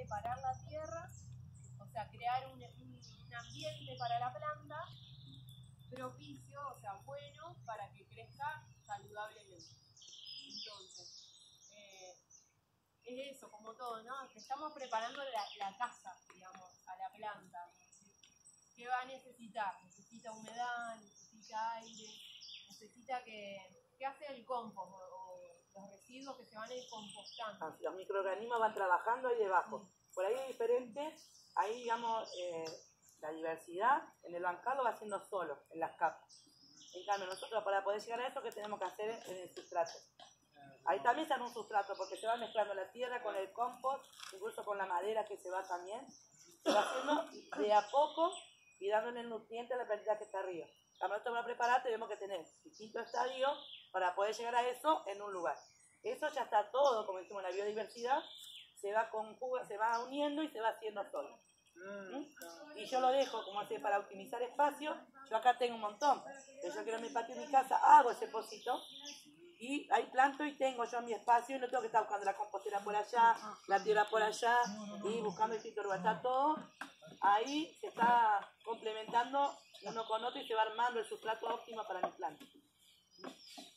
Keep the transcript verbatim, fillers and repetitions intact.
preparar la tierra, o sea, crear un, un, un ambiente para la planta propicio, o sea, bueno, para que crezca saludablemente. Entonces, eh, es eso, como todo, ¿no? Que estamos preparando la, la casa, digamos, a la planta. ¿Qué va a necesitar? Necesita humedad, necesita aire, necesita que, que hace el compost o, o los residuos que se van a ir compostando. Los microorganismos van trabajando ahí debajo. Sí. Por ahí es diferente, ahí digamos eh, la diversidad en el bancal lo va haciendo solo, en las capas. En cambio nosotros para poder llegar a eso, ¿qué tenemos que hacer en el sustrato? Ahí también se hace un sustrato porque se va mezclando la tierra con el compost, incluso con la madera que se va también. Se va haciendo de a poco y dándole el nutriente a la plantita que está arriba. Cuando nosotros vamos a preparar tenemos que tener distintos estadios para poder llegar a eso en un lugar. Eso ya está todo, como decimos, la biodiversidad se va, conjuga, se va uniendo y se va haciendo solo. ¿Mm? Y yo lo dejo como así para optimizar espacio. Yo acá tengo un montón. Yo quiero en mi patio de mi casa, hago ese pocito y ahí planto y tengo yo mi espacio y no tengo que estar buscando la compostera por allá, la tierra por allá y buscando distintos lugares. Está todo ahí, se está complementando uno con otro y se va armando el sustrato óptimo para mi planta.